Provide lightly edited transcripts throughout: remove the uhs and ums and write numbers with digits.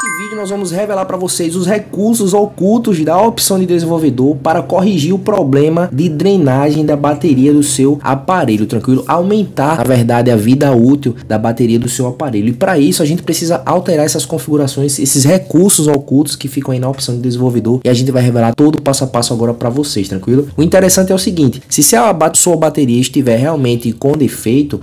Nesse vídeo nós vamos revelar para vocês os recursos ocultos da opção de desenvolvedor para corrigir o problema de drenagem da bateria do seu aparelho, tranquilo? Aumentar, na verdade, a vida útil da bateria do seu aparelho. E para isso a gente precisa alterar essas configurações, esses recursos ocultos que ficam aí na opção de desenvolvedor, e a gente vai revelar todo o passo a passo agora para vocês, tranquilo? O interessante é o seguinte: se sua bateria estiver realmente com defeito,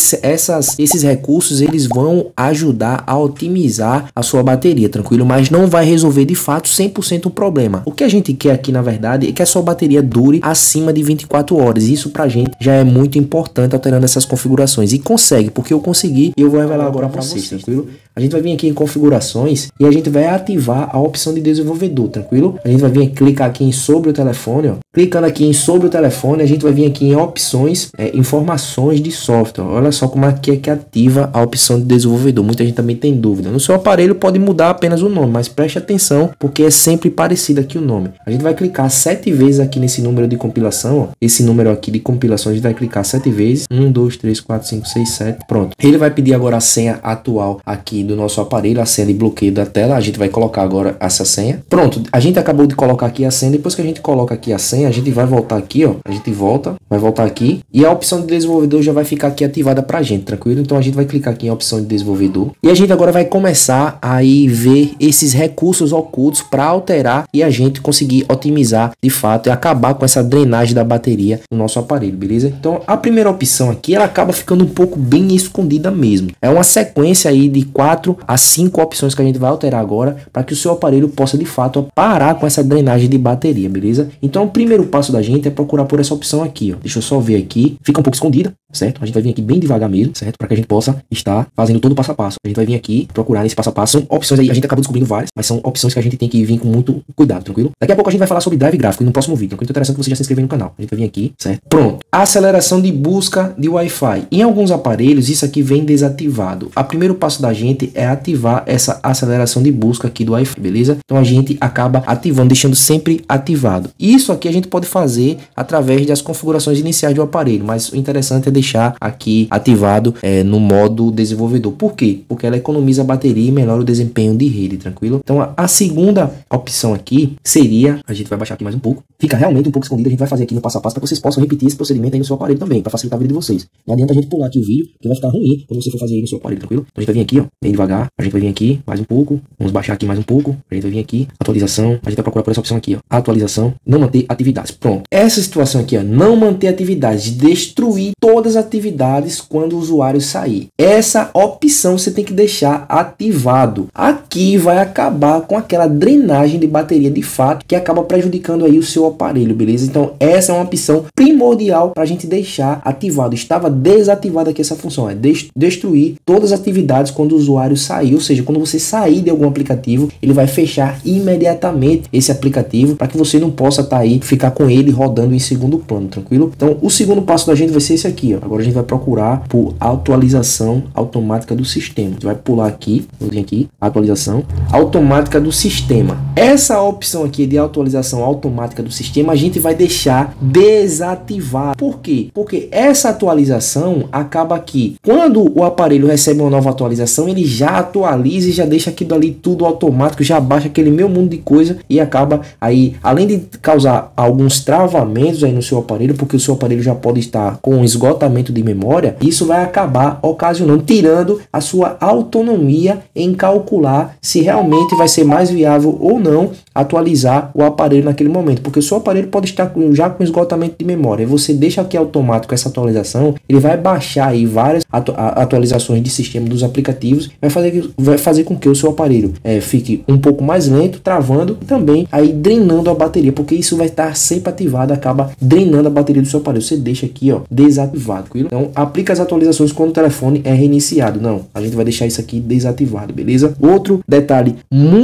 esses recursos eles vão ajudar a otimizar a sua bateria, tranquilo? Mas não vai resolver de fato 100% o problema. O que a gente quer aqui, na verdade, é que a sua bateria dure acima de 24 horas. Isso pra gente já é muito importante alterando essas configurações. E consegue, porque eu consegui e eu vou revelar agora pra vocês, tranquilo? A gente vai vir aqui em configurações e a gente vai ativar a opção de desenvolvedor, tranquilo? A gente vai vir clicar aqui em sobre o telefone, ó. Clicando aqui em sobre o telefone, a gente vai vir aqui em opções, informações de software. Olha só como aqui é que ativa a opção de desenvolvedor. Muita gente também tem dúvida. No seu aparelho pode mudar apenas o nome, mas preste atenção porque é sempre parecido aqui o nome. A gente vai clicar 7 vezes aqui nesse número de compilação, ó. Esse número aqui de compilação a gente vai clicar 7 vezes. 1, 2, 3, 4, 5, 6, 7. Pronto. Ele vai pedir agora a senha atual aqui do nosso aparelho, a senha de bloqueio da tela. A gente vai colocar agora essa senha. Pronto. A gente acabou de colocar aqui a senha. Depois que a gente coloca aqui a senha, a gente vai voltar aqui, ó. A gente volta, vai voltar aqui e a opção de desenvolvedor já vai ficar aqui ativada pra gente, tranquilo? Então a gente vai clicar aqui em opção de desenvolvedor e a gente agora vai começar a ver esses recursos ocultos para alterar e a gente conseguir otimizar de fato e acabar com essa drenagem da bateria no nosso aparelho, beleza? Então a primeira opção aqui, ela acaba ficando um pouco bem escondida mesmo. É uma sequência aí de 4 a 5 opções que a gente vai alterar agora para que o seu aparelho possa de fato parar com essa drenagem de bateria, beleza? Então o primeiro passo da gente é procurar por essa opção aqui, ó. Deixa eu só ver aqui, fica um pouco escondida, certo? A gente vai vir aqui bem devagar mesmo, certo? Para que a gente possa estar fazendo todo o passo a passo. A gente vai vir aqui procurar nesse passo a passo. São opções aí, a gente acabou descobrindo várias, mas são opções que a gente tem que vir com muito cuidado, tranquilo? Daqui a pouco a gente vai falar sobre drive gráfico no próximo vídeo, tranquilo? Então é interessante que você já se inscreva no canal. A gente vai vir aqui, certo? Pronto. Aceleração de busca de Wi-Fi. Em alguns aparelhos isso aqui vem desativado. O primeiro passo da gente é ativar essa aceleração de busca aqui do Wi-Fi, beleza? Então a gente acaba ativando, deixando sempre ativado. Isso aqui a gente pode fazer através das configurações iniciais do aparelho, mas o interessante é deixar aqui ativado no modo desenvolvedor. Por quê? Porque ela economiza a bateria e melhora o desempenho de rede, tranquilo? Então a segunda opção aqui seria, a gente vai baixar aqui mais um pouco, fica realmente um pouco escondida, a gente vai fazer aqui no passo a passo para que vocês possam repetir esse procedimento aí no seu aparelho também, para facilitar a vida de vocês. Não adianta a gente pular aqui o vídeo, que vai ficar ruim quando você for fazer aí no seu aparelho, tranquilo? Então a gente vai vir aqui, ó, bem devagar, a gente vai vir aqui mais um pouco, vamos baixar aqui mais um pouco, a gente vai vir aqui, atualização, a gente vai procurar por essa opção aqui, ó, atualização, não manter atividades. Pronto. Essa situação aqui, ó, não manter atividades, destruir todas as atividades quando o usuário sair. Essa opção você tem que deixar ativado. Aqui vai acabar com aquela drenagem de bateria de fato que acaba prejudicando aí o seu aparelho, beleza? Então essa é uma opção primordial para a gente deixar ativado. Estava desativada aqui essa função, é destruir todas as atividades quando o usuário sair, ou seja, quando você sair de algum aplicativo, ele vai fechar imediatamente esse aplicativo para que você não possa estar aí, ficar com ele rodando em segundo plano, tranquilo? Então o segundo passo da gente vai ser esse aqui, ó. Agora a gente vai procurar por atualização automática do sistema. A gente vai pular aqui, vou vir aqui, atualização automática do sistema. Essa opção aqui de atualização automática do sistema a gente vai deixar desativado. Por quê? Porque essa atualização acaba aqui, quando o aparelho recebe uma nova atualização, ele já atualiza e já deixa aquilo ali tudo automático, já baixa aquele meu mundo de coisa e acaba aí, além de causar alguns travamentos aí no seu aparelho, porque o seu aparelho já pode estar com um esgotamento de memória, isso vai acabar ocasionando, tirando a sua autonomia em calcular se realmente vai ser mais viável ou não atualizar o aparelho naquele momento, porque o seu aparelho pode estar já com esgotamento de memória. E você deixa aqui automático essa atualização, ele vai baixar aí várias atualizações de sistema dos aplicativos, vai fazer com que o seu aparelho fique um pouco mais lento, travando e também aí drenando a bateria, porque isso vai estar sempre ativado, acaba drenando a bateria do seu aparelho. Você deixa aqui, ó, desativado, tranquilo? Então aplica as atualizações quando o telefone é reiniciado. Não, a gente vai deixar isso aqui desativado, beleza? Outro detalhe muito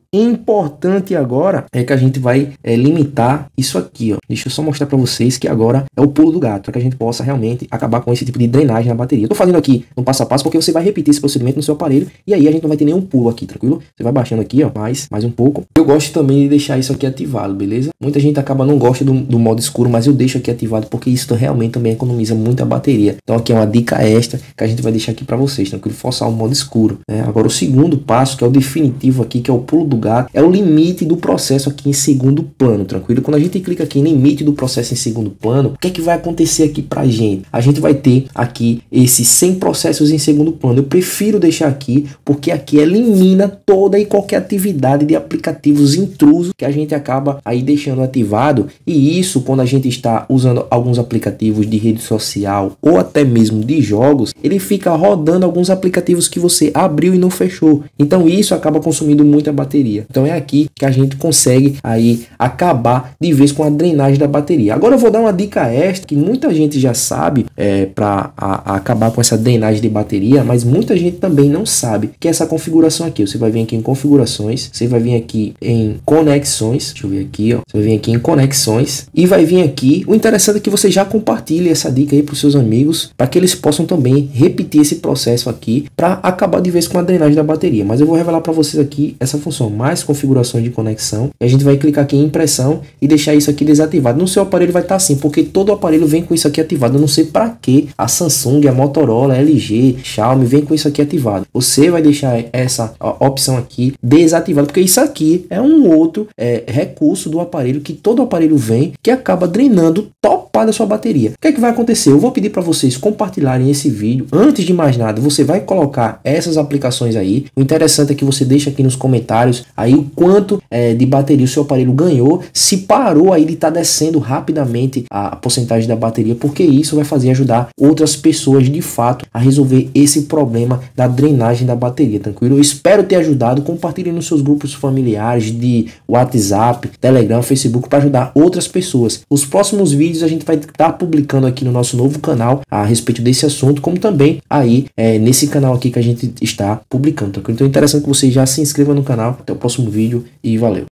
importante agora é que a gente vai limitar isso aqui, ó. Deixa eu só mostrar para vocês que agora é o pulo do gato, para que a gente possa realmente acabar com esse tipo de drenagem na bateria. Eu tô fazendo aqui no passo a passo porque você vai repetir esse procedimento no seu aparelho e aí a gente não vai ter nenhum pulo aqui, tranquilo? Você vai baixando aqui, ó, mais um pouco. Eu gosto também de deixar isso aqui ativado, beleza? Muita gente acaba não gosta do modo escuro, mas eu deixo aqui ativado porque isso realmente também economiza muita bateria. Então aqui é uma dica extra que a gente vai deixar aqui para vocês, tranquilo? Forçar o modo escuro, né? Agora o segundo passo, que é o definitivo aqui, que é o pulo do gato, é o limite do processo aqui em segundo plano, tranquilo? Quando a gente clica aqui em limite do processo em segundo plano, o que é que vai acontecer aqui pra gente? A gente vai ter aqui esses 100 processos em segundo plano. Eu prefiro deixar aqui porque aqui elimina toda e qualquer atividade de aplicativos intrusos que a gente acaba aí deixando ativado, e isso quando a gente está usando alguns aplicativos de rede social ou até mesmo de jogos, ele fica rodando alguns aplicativos que você abriu e não fechou. Então isso acaba consumindo muita bateria. Então é aqui que a gente consegue aí acabar de vez com a drenagem da bateria. Agora eu vou dar uma dica extra que muita gente já sabe para acabar com essa drenagem de bateria, mas muita gente também não sabe, que é essa configuração aqui. Você vai vir aqui em configurações, você vai vir aqui em conexões, deixa eu ver aqui, ó. Você vai vir aqui em conexões e vai vir aqui. O interessante é que você já compartilhe essa dica aí para os seus amigos, para que eles possam também repetir esse processo aqui para acabar de vez com a drenagem da bateria. Mas eu vou revelar para vocês aqui essa função, mais configurações de conexão, e a gente vai clicar aqui em impressão e deixar isso aqui desativado. No seu aparelho vai estar assim, porque todo aparelho vem com isso aqui ativado. Eu não sei para que a Samsung, a Motorola, a LG, Xiaomi vem com isso aqui ativado. Você vai deixar essa opção aqui desativada, porque isso aqui é um outro recurso do aparelho, que todo aparelho vem, que acaba drenando topada a sua bateria. O que é que vai acontecer? Eu vou pedir para vocês compartilharem esse vídeo. Antes de mais nada, você vai colocar essas aplicações aí. O interessante é que você deixa aqui nos comentários aí o quanto de bateria o seu aparelho ganhou, se parou aí de estar descendo rapidamente a porcentagem da bateria, porque isso vai fazer ajudar outras pessoas de fato a resolver esse problema da drenagem da bateria, tranquilo? Eu espero ter ajudado. Compartilhe nos seus grupos familiares de WhatsApp, Telegram, Facebook, para ajudar outras pessoas. Os próximos vídeos a gente vai estar publicando aqui no nosso novo canal a respeito desse assunto, como também aí nesse canal aqui que a gente está publicando, tranquilo? Então é interessante que você já se inscreva no canal. Até o próximo vídeo e valeu!